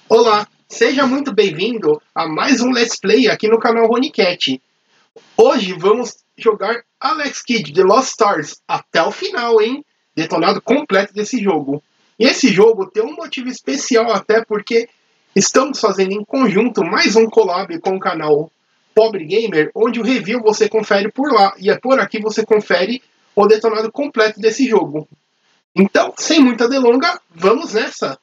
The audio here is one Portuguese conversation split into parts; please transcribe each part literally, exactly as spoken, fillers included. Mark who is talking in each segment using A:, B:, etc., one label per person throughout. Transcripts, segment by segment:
A: Olá, seja muito bem-vindo a mais um Let's Play aqui no canal RoniCat. Hoje vamos jogar Alex Kidd The Lost Stars até o final, hein? Detonado completo desse jogo. E esse jogo tem um motivo especial até porque estamos fazendo em conjunto mais um collab com o canal Pobre Gamer, onde o review você confere por lá e é por aqui você confere o detonado completo desse jogo. Então, sem muita delonga, vamos nessa!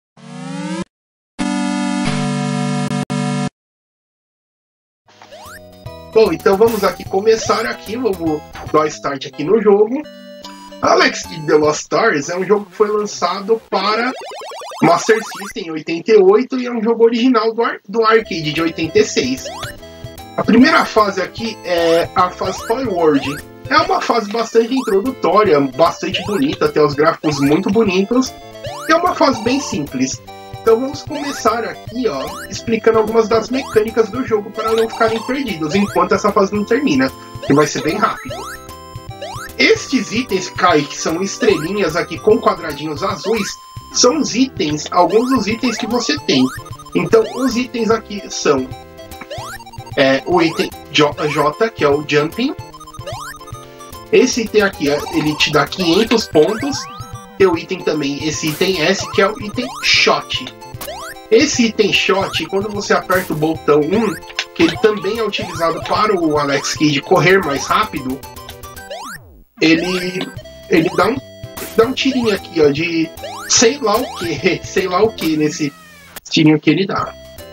A: Bom, então vamos aqui começar aqui, vamos dar start aqui no jogo. Alex Kidd The Lost Stars é um jogo que foi lançado para Master System em oitenta e oito e é um jogo original do, ar do arcade de oitenta e seis. A primeira fase aqui é a fase Toy World. É uma fase bastante introdutória, bastante bonita, tem os gráficos muito bonitos. É uma fase bem simples. Então vamos começar aqui, ó, explicando algumas das mecânicas do jogo para não ficarem perdidos enquanto essa fase não termina, que vai ser bem rápido. Estes itens, Kai, que são estrelinhas aqui com quadradinhos azuis, são os itens, alguns dos itens que você tem. Então os itens aqui são é, o item J, J, que é o Jumping. Esse item aqui, ele te dá quinhentos pontos. Tem o item também, esse item S, que é o item Shot. Esse item Shot, quando você aperta o botão um, que ele também é utilizado para o Alex Kidd correr mais rápido, ele, ele dá, um, dá um tirinho aqui, ó, de sei lá o que, sei lá o que nesse tirinho que ele dá.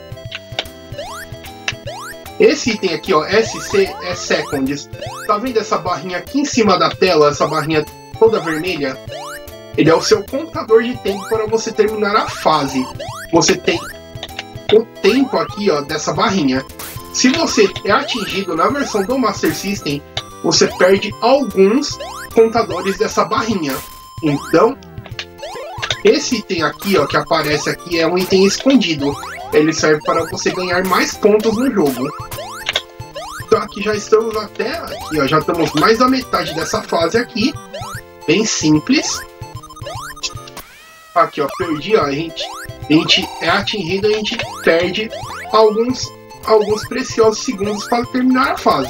A: Esse item aqui, ó, S C é Seconds. Tá vendo essa barrinha aqui em cima da tela, essa barrinha toda vermelha? Ele é o seu contador de tempo para você terminar a fase. Você tem o tempo aqui, ó, dessa barrinha. Se você é atingido na versão do Master System, você perde alguns contadores dessa barrinha. Então, esse item aqui, ó, que aparece aqui, é um item escondido. Ele serve para você ganhar mais pontos no jogo. Então aqui já estamos até aqui, ó, já estamos mais da metade dessa fase aqui. Bem simples. Aqui, ó, perdi, ó, a gente, a gente é atingido, a gente perde alguns, alguns preciosos segundos para terminar a fase.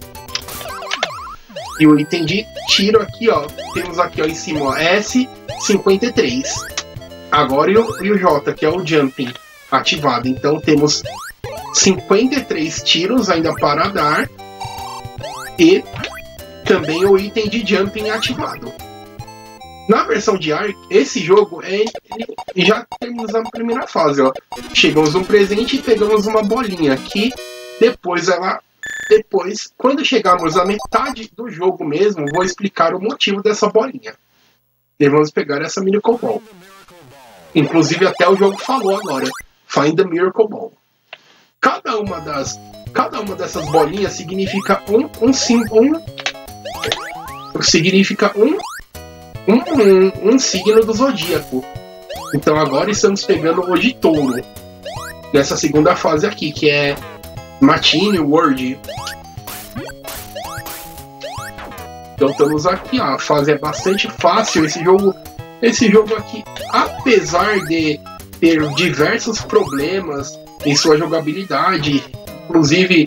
A: E o item de tiro aqui, ó, temos aqui, ó, em cima, ó, S cinquenta e três. Agora e o, e o J, que é o Jumping, ativado. Então temos cinquenta e três tiros ainda para dar e também o item de Jumping ativado. Na versão de Arc, esse jogo é ele, já temos a primeira fase, ó. Chegamos um presente e pegamos uma bolinha que depois ela depois, quando chegarmos à metade do jogo mesmo, vou explicar o motivo dessa bolinha. E vamos pegar essa Miracle Ball. Inclusive até o jogo falou agora, Find the Miracle Ball. Cada uma das cada uma dessas bolinhas significa um um símbolo, um, significa um Um, um, um signo do zodíaco. Então agora estamos pegando o de touro nessa segunda fase aqui, que é Martini World. Então estamos aqui, ó, a fase é bastante fácil. Esse jogo, esse jogo aqui, apesar de ter diversos problemas em sua jogabilidade, inclusive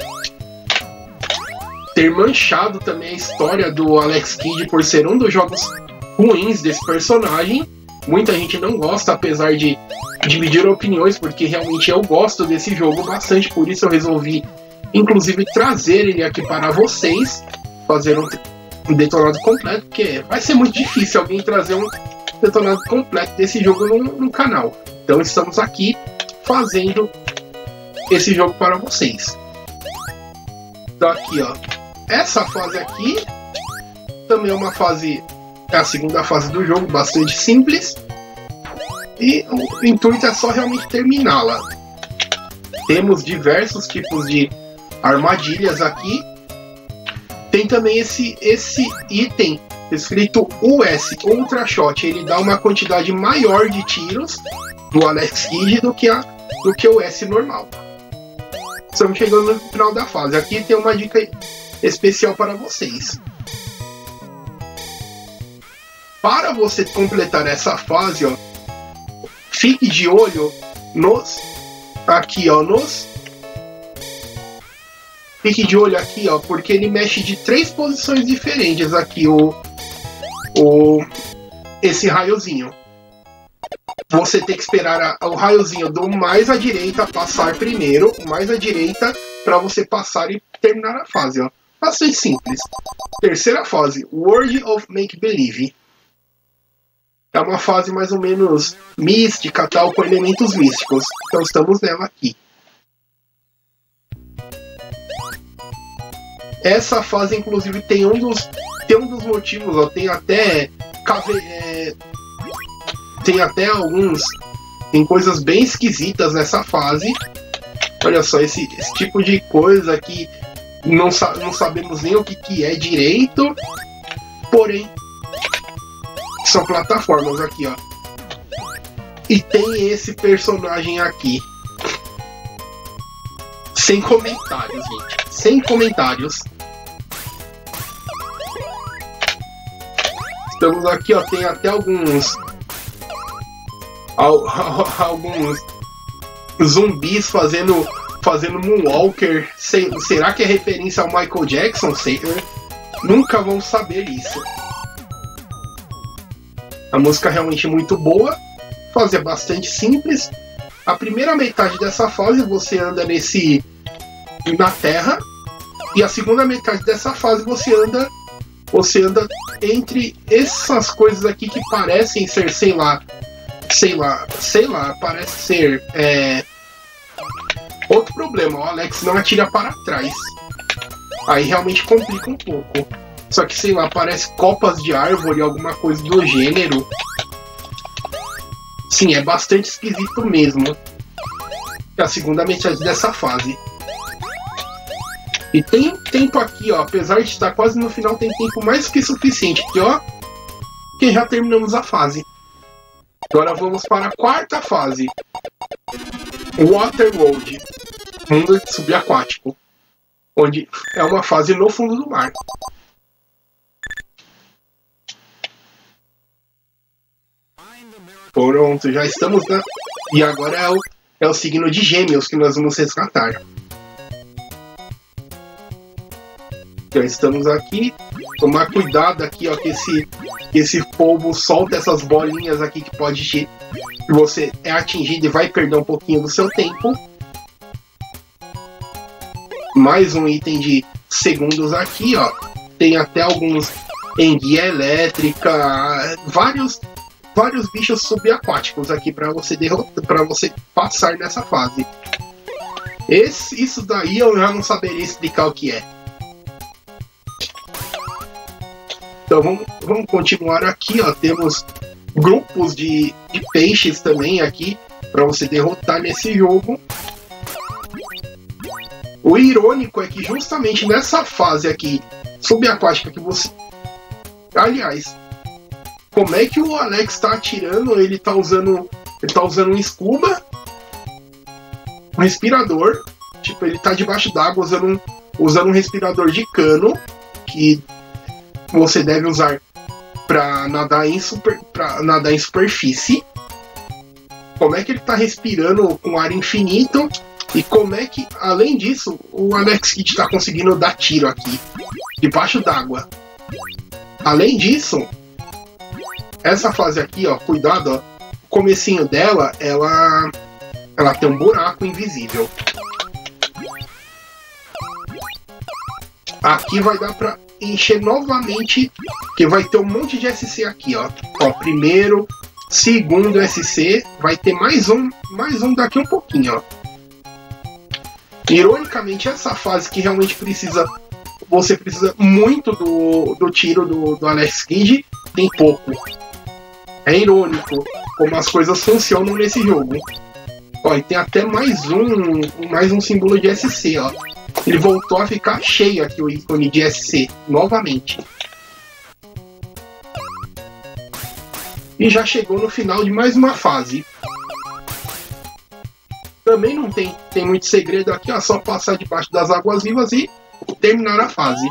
A: ter manchado também a história do Alex Kidd por ser um dos jogos ruins desse personagem. Muita gente não gosta, apesar de dividir opiniões, porque realmente eu gosto desse jogo bastante, por isso eu resolvi inclusive trazer ele aqui para vocês, fazer um detonado completo, porque vai ser muito difícil alguém trazer um detonado completo desse jogo no, no canal. Então estamos aqui fazendo esse jogo para vocês. Então aqui, ó, essa fase aqui também é uma fase, é a segunda fase do jogo, bastante simples. E o intuito é só realmente terminá-la. Temos diversos tipos de armadilhas aqui. Tem também esse, esse item escrito U S, Ultra Shot. Ele dá uma quantidade maior de tiros do Alex Kidd do que, a, do que o S normal. Estamos chegando no final da fase. Aqui tem uma dica especial para vocês. Para você completar essa fase, ó, fique de olho nos... Aqui, ó, nos... Fique de olho aqui, ó, porque ele mexe de três posições diferentes aqui, o... o esse raiozinho. Você tem que esperar a, o raiozinho do mais à direita passar primeiro, o mais à direita, para você passar e terminar a fase, ó. Bastante simples. Terceira fase, World of Make Believe. É uma fase mais ou menos mística, tal, com elementos místicos. Então estamos nela aqui. Essa fase, inclusive, tem um dos, tem um dos motivos, ó, tem até cave, é, tem até alguns, tem coisas bem esquisitas nessa fase. Olha só, esse, esse tipo de coisa que não, sa não sabemos nem o que, que é direito, porém são plataformas aqui, ó. E tem esse personagem aqui. Sem comentários, gente. Sem comentários. Estamos aqui, ó. Tem até alguns... Al alguns zumbis fazendo, fazendo Moonwalker. Sei, será que é referência ao Michael Jackson? Sei, nunca vamos saber isso. A música é realmente muito boa. A fase é bastante simples. A primeira metade dessa fase você anda nesse... na terra. E a segunda metade dessa fase você anda... Você anda entre essas coisas aqui que parecem ser, sei lá... Sei lá, sei lá, parece ser... É... Outro problema, o Alex não atira para trás. Aí realmente complica um pouco. Só que, sei lá, parece copas de árvore, alguma coisa do gênero. Sim, é bastante esquisito mesmo. É a segunda metade dessa fase. E tem tempo aqui, ó. Apesar de estar quase no final, tem tempo mais que suficiente. Aqui, ó. Que já terminamos a fase. Agora vamos para a quarta fase. Waterworld. Mundo subaquático. Onde é uma fase no fundo do mar. Pronto, já estamos na... E agora é o, é o signo de Gêmeos que nós vamos resgatar. Já estamos aqui. Tomar cuidado aqui, ó, que esse, que esse polvo solta essas bolinhas aqui que pode te... que você é atingido e vai perder um pouquinho do seu tempo. Mais um item de segundos aqui, ó. Tem até alguns enguia elétrica, vários... vários bichos subaquáticos aqui para você derrotar, para você passar nessa fase. Esse, isso daí eu já não saberia explicar o que é. Então vamos, vamos continuar aqui, ó. Temos grupos de, de peixes também aqui para você derrotar nesse jogo. O irônico é que justamente nessa fase aqui subaquática que você... Aliás... Como é que o Alex tá atirando? Ele tá usando. Ele tá usando um scuba, um respirador. Tipo, ele tá debaixo d'água usando um, usando um respirador de cano. Que você deve usar para nadar em super, para nadar em superfície. Como é que ele tá respirando com ar infinito? E como é que, além disso, o Alex Kidd tá conseguindo dar tiro aqui, debaixo d'água. Além disso. Essa fase aqui, ó, cuidado, ó, o comecinho dela, ela, ela tem um buraco invisível. Aqui vai dar pra encher novamente, que vai ter um monte de S C aqui, ó. Ó, primeiro, segundo S C, vai ter mais um, mais um daqui um pouquinho, ó. Ironicamente, essa fase que realmente precisa, você precisa muito do, do tiro do, do Alex Kidd, tem pouco. É irônico como as coisas funcionam nesse jogo. Ó, e tem até mais um, mais um símbolo de S C, ó. Ele voltou a ficar cheio aqui o ícone de S C, novamente. E já chegou no final de mais uma fase. Também não tem, tem muito segredo aqui, ó. Só passar debaixo das águas vivas e terminar a fase.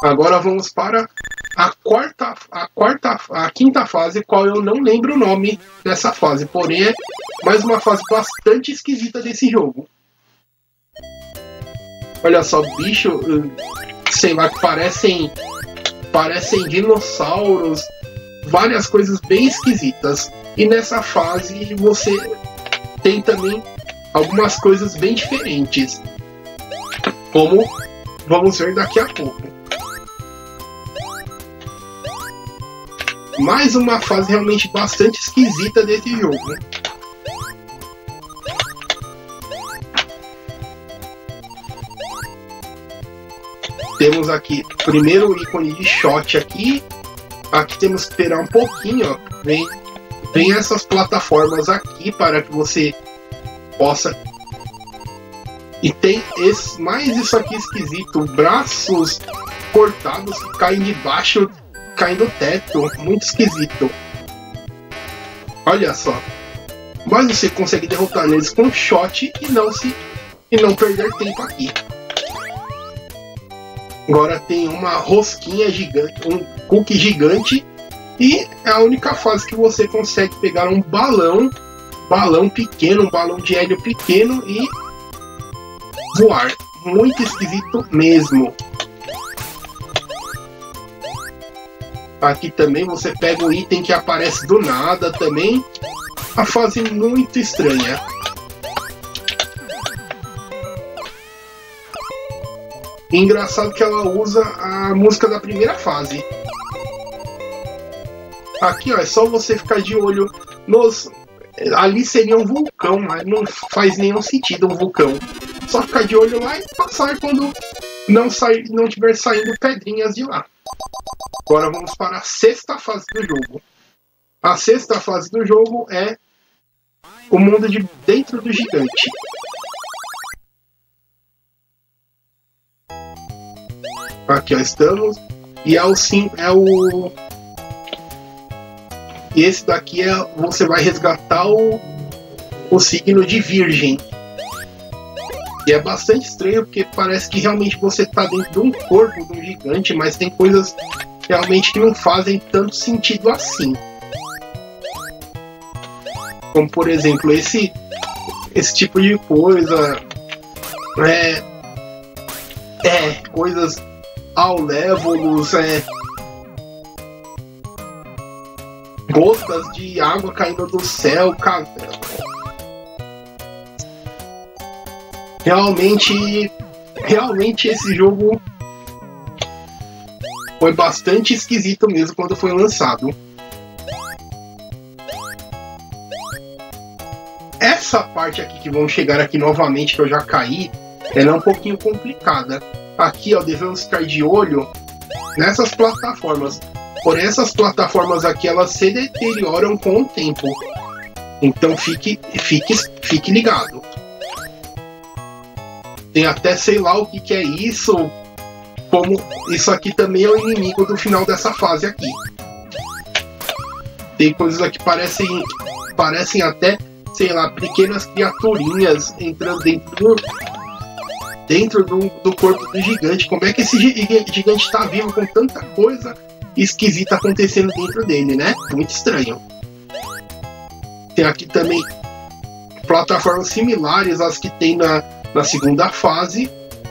A: Agora vamos para a quarta, a quarta, a quinta fase, qual eu não lembro o nome dessa fase, porém é mais uma fase bastante esquisita desse jogo. Olha só, bicho, sei lá, que parecem, parecem dinossauros, várias coisas bem esquisitas. E nessa fase você tem também algumas coisas bem diferentes, como vamos ver daqui a pouco. Mais uma fase realmente bastante esquisita desse jogo. Temos aqui primeiro o ícone de shot aqui. Aqui temos que esperar um pouquinho, ó. Vem, vem essas plataformas aqui para que você possa. E tem esse, mais isso aqui esquisito, braços cortados que caem de baixo, caem do teto, muito esquisito. Olha só. Mas você consegue derrotar eles com shot e não se e não perder tempo aqui. Agora tem uma rosquinha gigante, um cookie gigante, e é a única fase que você consegue pegar um balão, balão pequeno, um balão de hélio pequeno e voar. Muito esquisito mesmo. Aqui também você pega um item que aparece do nada também. A fase muito estranha. Engraçado que ela usa a música da primeira fase. Aqui, ó, é só você ficar de olho nos... Ali seria um vulcão, mas não faz nenhum sentido um vulcão. Só ficar de olho lá e passar quando não, sair, não tiver saindo pedrinhas de lá. Agora vamos para a sexta fase do jogo. A sexta fase do jogo é o mundo de dentro do gigante. Aqui ó, estamos. E é o sim, é o. E esse daqui é. Você vai resgatar o, o signo de Virgem. E é bastante estranho porque parece que realmente você está dentro de um corpo de um gigante, mas tem coisas realmente que não fazem tanto sentido assim. Como por exemplo esse, esse tipo de coisa. É, é coisas aulévolos, é, gotas de água caindo do céu, cara. Realmente, realmente esse jogo foi bastante esquisito mesmo quando foi lançado. Essa parte aqui que vamos chegar aqui novamente, que eu já caí, ela é um pouquinho complicada. Aqui, ó, devemos ficar de olho nessas plataformas. Porém, essas plataformas aqui, elas se deterioram com o tempo. Então, fique, fique, fique ligado. Tem até sei lá o que, que é isso. Como isso aqui também é o inimigo do final dessa fase aqui. Tem coisas aqui que parecem, parecem até, sei lá, pequenas criaturinhas entrando dentro do... dentro do, do corpo do gigante. Como é que esse gigante está vivo com tanta coisa esquisita acontecendo dentro dele, né? Muito estranho. Tem aqui também plataformas similares às que tem na, na segunda fase,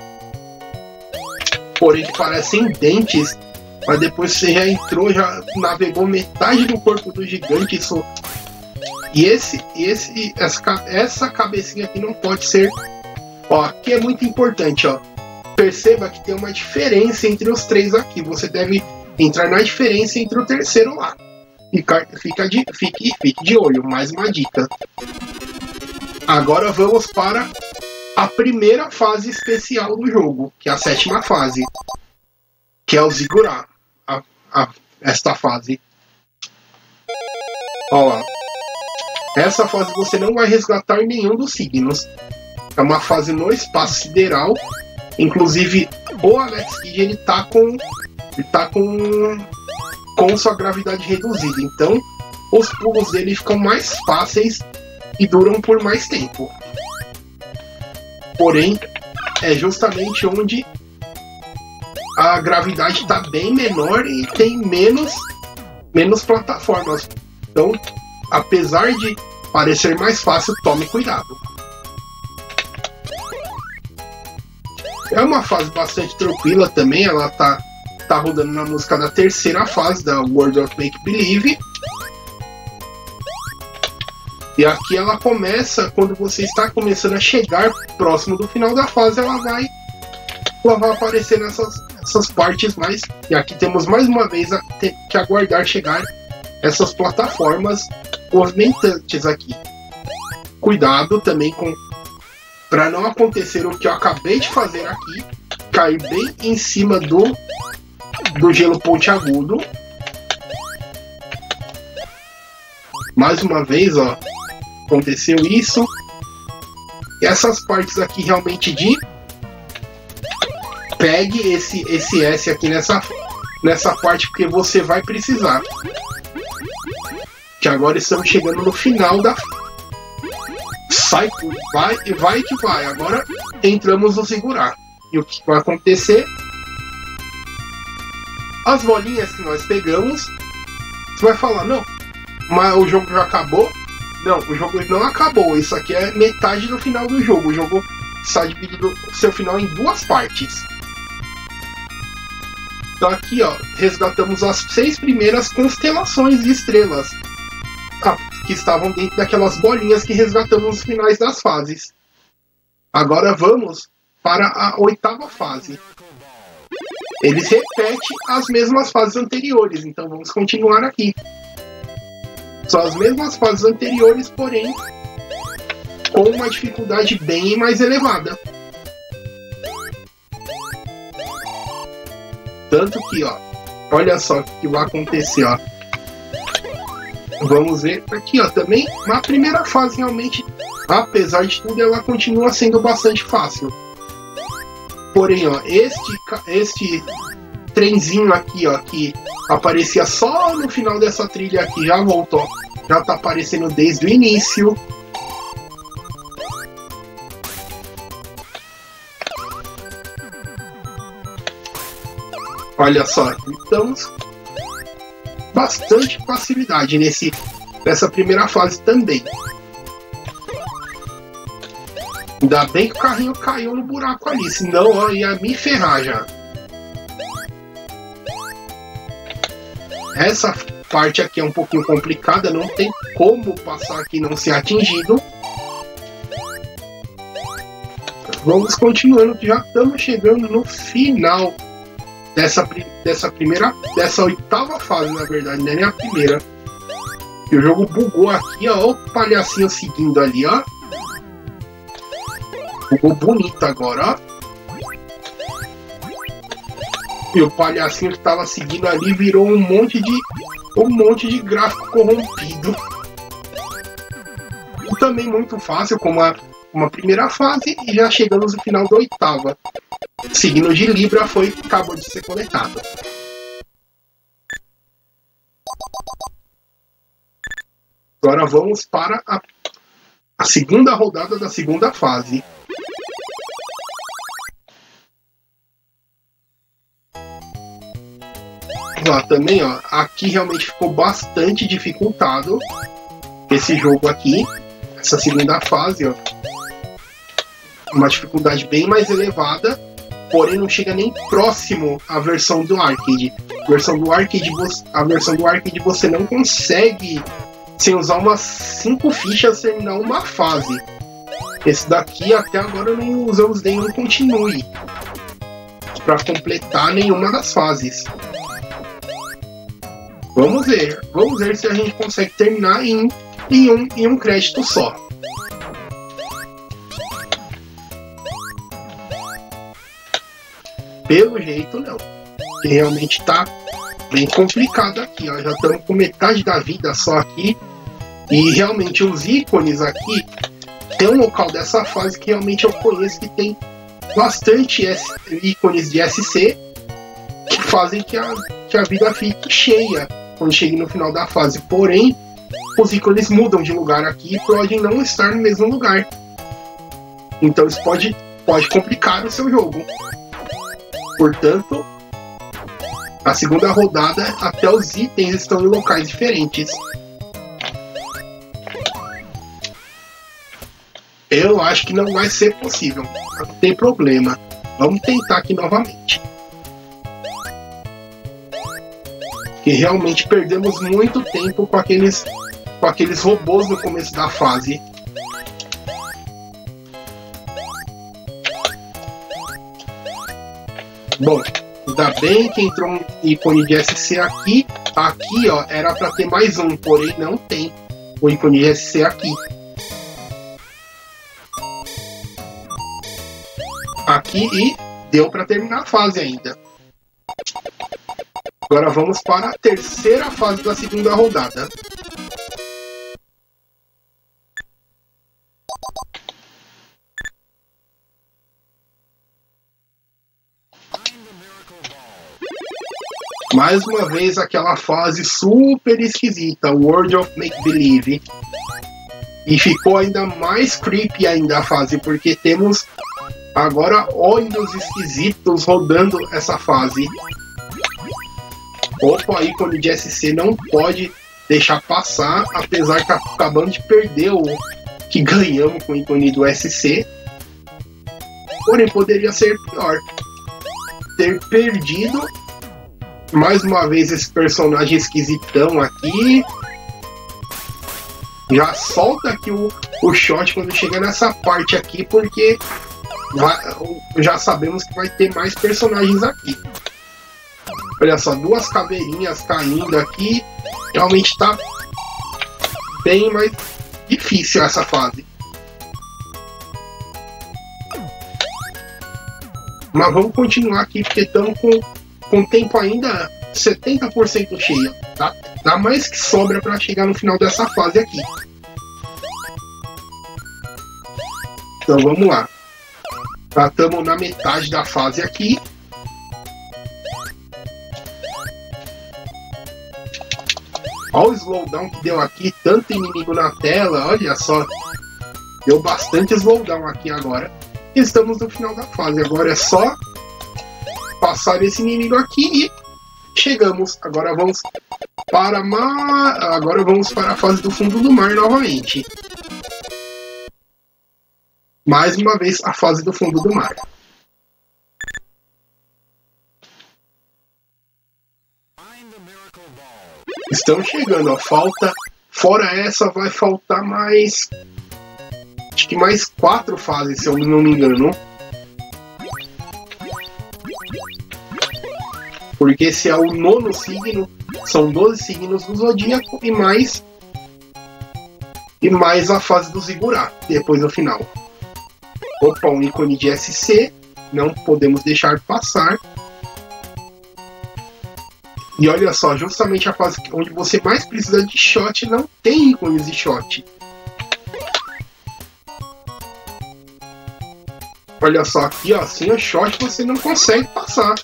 A: porém que parecem dentes, mas depois você já entrou, já navegou metade do corpo do gigante. Isso... E esse, esse, essa, essa cabecinha aqui não pode ser... Ó, aqui é muito importante, ó. Perceba que tem uma diferença entre os três aqui. Você deve entrar na diferença entre o terceiro lá. Fica, fica de, fique, fique de olho, mais uma dica. Agora vamos para a primeira fase especial do jogo, que é a sétima fase, que é o Ziggurat. A, a, esta fase. Ó lá. Essa fase você não vai resgatar nenhum dos signos. É uma fase no espaço sideral. Inclusive, o Alex Kidd, ele tá com... Ele tá com... Com sua gravidade reduzida. Então, os pulos dele ficam mais fáceis e duram por mais tempo. Porém, é justamente onde... a gravidade está bem menor e tem menos, menos plataformas. Então, apesar de parecer mais fácil, tome cuidado. É uma fase bastante tranquila também, ela tá, tá rodando na música da terceira fase, da World of Make Believe. E aqui ela começa, quando você está começando a chegar próximo do final da fase, ela vai, ela vai aparecer nessas, nessas partes mais... E aqui temos mais uma vez a, que aguardar chegar essas plataformas movimentantes aqui. Cuidado também com... para não acontecer o que eu acabei de fazer aqui, cair bem em cima do, do gelo pontiagudo. Mais uma vez, ó, aconteceu isso. E essas partes aqui realmente de... Pegue esse, esse S aqui nessa, nessa parte, porque você vai precisar. Que agora estamos chegando no final da... Sai, vai e vai que vai. Agora entramos no segurar. E o que vai acontecer? As bolinhas que nós pegamos, você vai falar, não, mas o jogo já acabou? Não, o jogo não acabou. Isso aqui é metade do final do jogo. O jogo está dividido o seu final em duas partes. Então aqui, ó, resgatamos as seis primeiras constelações de estrelas. Ah, que estavam dentro daquelas bolinhas que resgatamos nos finais das fases. Agora vamos para a oitava fase. Eles repetem as mesmas fases anteriores, então vamos continuar aqui. São as mesmas fases anteriores, porém com uma dificuldade bem mais elevada. Tanto que, ó, olha só o que vai acontecer, ó. Vamos ver aqui, ó, também na primeira fase realmente, apesar de tudo, ela continua sendo bastante fácil. Porém, ó, este, este trenzinho aqui, ó, que aparecia só no final dessa trilha aqui, já voltou, já tá aparecendo desde o início. Olha só, estamos bastante facilidade nesse, nessa primeira fase também. Ainda bem que o carrinho caiu no buraco ali, senão ó, ia me ferrar já. Essa parte aqui é um pouquinho complicada, não tem como passar aqui e não ser atingido. Vamos continuando, que já estamos chegando no final dessa, dessa primeira, dessa oitava fase, na verdade, não é nem a primeira. E o jogo bugou aqui, ó, o palhacinho seguindo ali, ó. Bugou bonito agora, ó. E o palhacinho que estava seguindo ali virou um monte de um monte de gráfico corrompido. E também muito fácil, como a, uma primeira fase, e já chegamos no final da oitava. Signo de Libra foi acabou de ser coletado. Agora vamos para a, a segunda rodada da segunda fase. Lá também, ó, aqui realmente ficou bastante dificultado esse jogo aqui, essa segunda fase, ó, uma dificuldade bem mais elevada, porém não chega nem próximo à versão do arcade. A versão do arcade, a versão do arcade você não consegue, sem usar umas cinco fichas, terminar uma fase. Esse daqui até agora não usamos nenhum continue para completar nenhuma das fases. Vamos ver, vamos ver se a gente consegue terminar em, em, um, em um crédito só. Pelo jeito não, que realmente tá bem complicado aqui, ó. Já estamos com metade da vida só aqui. E realmente os ícones aqui, tem um local dessa fase que realmente eu conheço que tem bastante S, ícones de S C que fazem que a, que a vida fique cheia quando chegue no final da fase. Porém, os ícones mudam de lugar aqui e podem não estar no mesmo lugar. Então isso pode, pode complicar o seu jogo. Portanto, A segunda rodada, até os itens estão em locais diferentes. Eu acho que não vai ser possível. Não tem problema. Vamos tentar aqui novamente. Que realmente perdemos muito tempo com aqueles, com aqueles robôs no começo da fase. Bom, ainda bem que entrou um ícone de S C aqui. Aqui, ó, era para ter mais um, porém não tem o ícone de S C aqui. Aqui e deu para terminar a fase ainda. Agora vamos para a terceira fase da segunda rodada. Mais uma vez aquela fase super esquisita, World of Make Believe. E ficou ainda mais creepy ainda a fase, porque temos agora olhos esquisitos rodando essa fase. Opa, ícone de S C não pode deixar passar, apesar que acabamos de perder o que ganhamos com o ícone do S C. Porém, poderia ser pior. Ter perdido mais uma vez esse personagem esquisitão aqui. Já solta aqui o, o shot quando chega nessa parte aqui, porque vai, já sabemos que vai ter mais personagens aqui. Olha só, duas caveirinhas caindo aqui. Realmente tá bem mais difícil essa fase. Mas vamos continuar aqui, porque estamos com, com o tempo ainda setenta por cento cheio. Tá? Dá mais que sobra para chegar no final dessa fase aqui. Então vamos lá. Já estamos na metade da fase aqui. Olha o slowdown que deu aqui, tanto inimigo na tela, olha só. Deu bastante slowdown aqui agora. Estamos no final da fase, agora é só passar esse inimigo aqui e chegamos. Agora vamos para mar... agora vamos para a fase do fundo do mar novamente. Mais uma vez a fase do fundo do mar. Estamos chegando, ó. Falta, fora essa, vai faltar mais, acho que mais quatro fases, se eu não me engano. Porque esse é o nono signo, são doze signos do zodíaco e mais e mais a fase do Ziggurat, depois no final. Opa, um ícone de S C, não podemos deixar passar. E olha só, justamente a fase onde você mais precisa de shot não tem ícones de shot. Olha só, aqui ó, sem o shot você não consegue passar.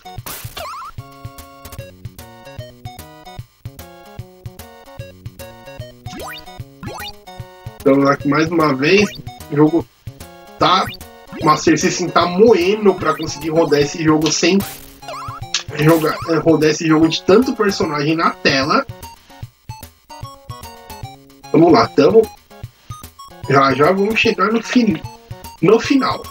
A: Então aqui mais uma vez, o jogo tá... Master System tá moendo para conseguir rodar esse jogo sem... Jogar, rodar esse jogo de tanto personagem na tela. Vamos lá, tamo. Já já vamos chegar no, fin... no final.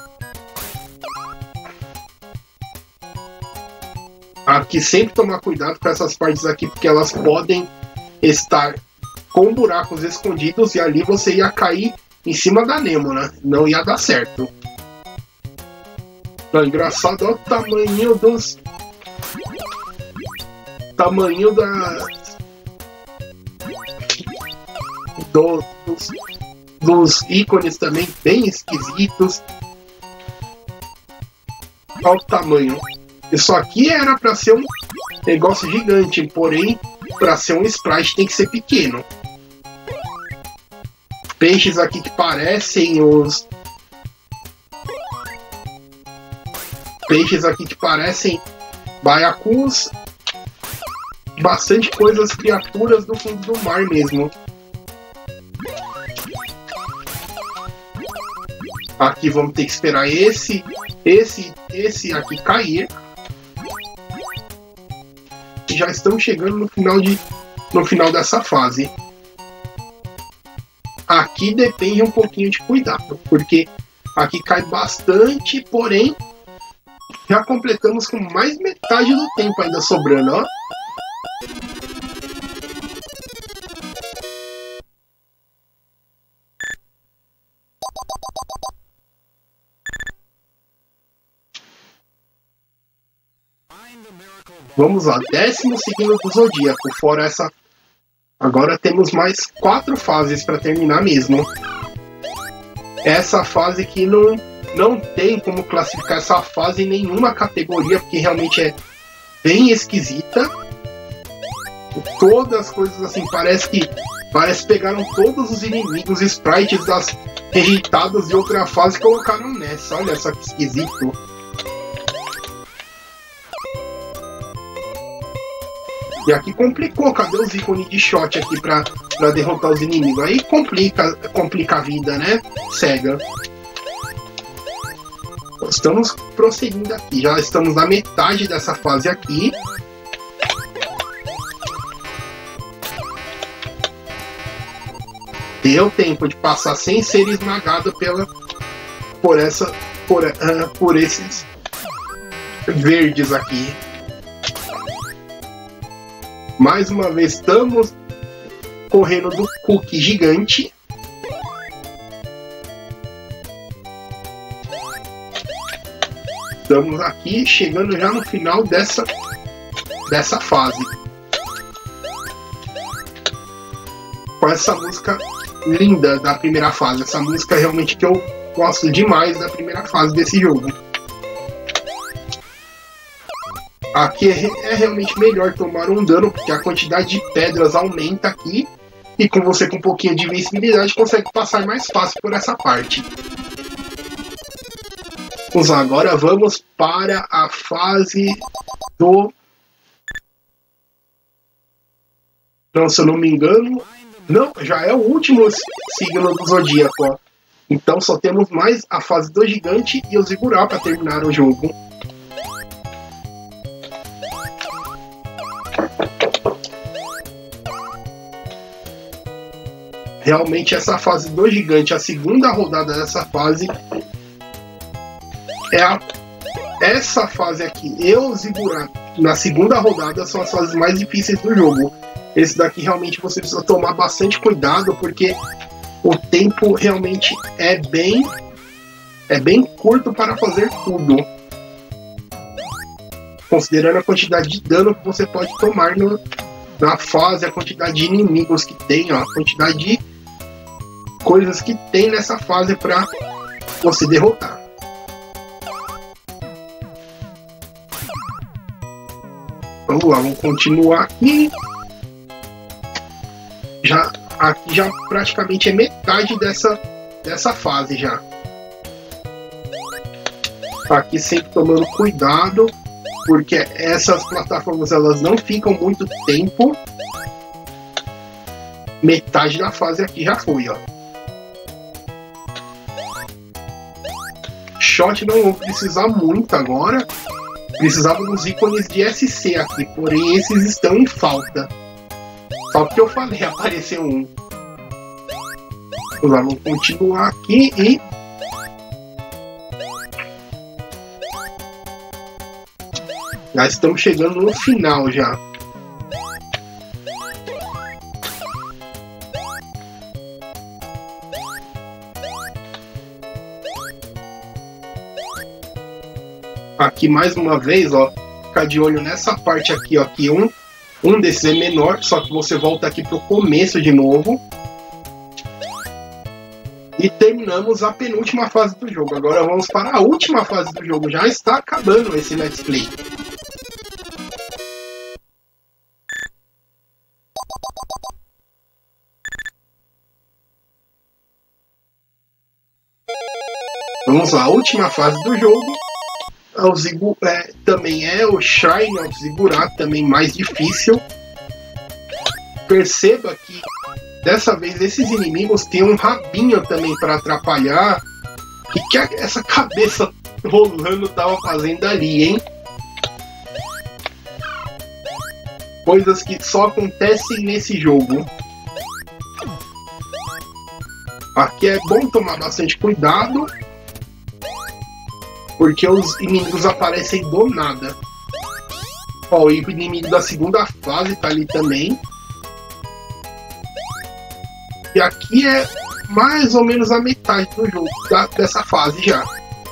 A: Aqui sempre tomar cuidado com essas partes aqui, porque elas podem estar com buracos escondidos e ali você ia cair em cima da Nemona. Não ia dar certo. Não, engraçado, olha o tamanho dos... tamanho da do, dos, dos ícones também bem esquisitos. Olha o tamanho. Isso aqui era para ser um negócio gigante, porém para ser um sprite tem que ser pequeno. Peixes aqui que parecem os peixes aqui que parecem baiacus. Bastante coisas, criaturas do fundo do mar mesmo. Aqui vamos ter que esperar esse, esse, esse aqui cair. que já estamos chegando no final, de, no final dessa fase. Aqui depende um pouquinho de cuidado, porque aqui cai bastante, porém já completamos com mais metade do tempo ainda sobrando, ó. Vamos lá, décimo signo do Zodíaco. Fora essa, agora temos mais quatro fases para terminar mesmo. Essa fase que não, não tem como classificar essa fase em nenhuma categoria, porque realmente é bem esquisita. Todas as coisas assim, parece que parece que pegaram todos os inimigos, sprites das rejeitadas de outra fase e colocaram nessa. Olha só que esquisito. E aqui complicou, cadê os ícones de shot aqui pra, pra derrotar os inimigos? Aí complica, complica a vida, né? Cega. Estamos prosseguindo aqui, já estamos na metade dessa fase aqui. Deu tempo de passar sem ser esmagado pela, por, essa, por, uh, por esses verdes aqui. Mais uma vez estamos correndo do cookie gigante. Estamos aqui chegando já no final dessa, dessa fase. Com essa música linda da primeira fase. Essa música realmente que eu gosto demais da primeira fase desse jogo. Aqui é, é realmente melhor tomar um dano, porque a quantidade de pedras aumenta aqui. E com você com um pouquinho de invencibilidade, consegue passar mais fácil por essa parte. Vamos lá, agora vamos para a fase do... Não, se eu não me engano... Não, já é o último signo do Zodíaco, ó. Então só temos mais a fase do Gigante e o Ziggurat para terminar o jogo. Realmente essa fase do Gigante, a segunda rodada dessa fase, é a, essa fase aqui e o Ziggurat na segunda rodada são as fases mais difíceis do jogo. Esse daqui realmente você precisa tomar bastante cuidado, porque o tempo realmente é bem, é bem curto para fazer tudo. Considerando a quantidade de dano que você pode tomar no, na fase, a quantidade de inimigos que tem, ó, a quantidade de coisas que tem nessa fase para você derrotar. Vamos lá, vamos continuar aqui. Já, aqui já praticamente é metade dessa, dessa fase já. Aqui sempre tomando cuidado, porque essas plataformas elas não ficam muito tempo. Metade da fase aqui já foi, ó. Shot não vou precisar muito agora. Precisava dos ícones de S C aqui, porém esses estão em falta. Só que eu falei, apareceu um. Vamos lá, vamos continuar aqui e... Já estamos chegando no final já. Aqui mais uma vez, ó, ficar de olho nessa parte aqui, ó, que um, um desses é menor, só que você volta aqui pro começo de novo. E terminamos a penúltima fase do jogo. Agora vamos para a última fase do jogo. Já está acabando esse Let's Play. Vamos lá, a última fase do jogo. O Zigu, é, também é o Shrine of Ziggurat, também mais difícil. Perceba que dessa vez esses inimigos têm um rabinho também para atrapalhar. O que, que essa cabeça rolando estava fazendo ali, hein? Coisas que só acontecem nesse jogo. Aqui é bom tomar bastante cuidado, porque os inimigos aparecem do nada. Ó, o inimigo da segunda fase tá ali também. E aqui é mais ou menos a metade do jogo, da, dessa fase já.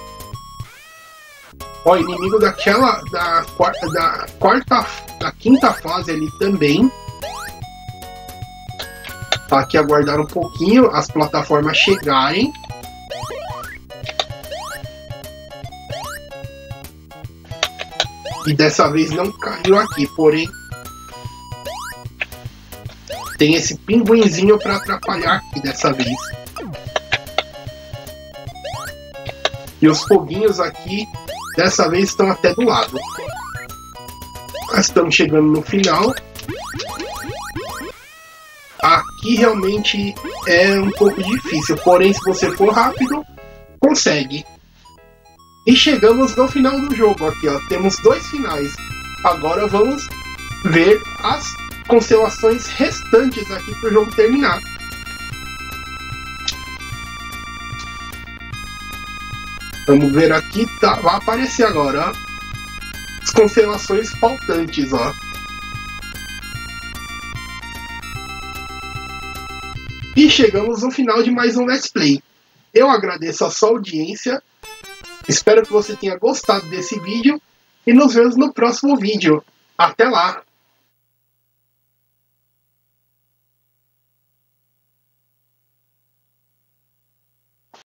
A: Ó, inimigo daquela, da quarta, da quarta, da quinta fase ali também. Tá aqui aguardar um pouquinho as plataformas chegarem. E dessa vez não caiu aqui, porém tem esse pinguinzinho para atrapalhar aqui dessa vez. E os foguinhos aqui dessa vez estão até do lado. Nós estamos chegando no final. Aqui realmente é um pouco difícil, porém se você for rápido, consegue. E chegamos no final do jogo aqui, ó. Temos dois finais. Agora vamos ver as constelações restantes aqui para o jogo terminar. Vamos ver aqui, tá, vai aparecer agora, ó, as constelações faltantes, ó. E chegamos no final de mais um Let's Play. Eu agradeço a sua audiência. Espero que você tenha gostado desse vídeo. E nos vemos no próximo vídeo. Até lá!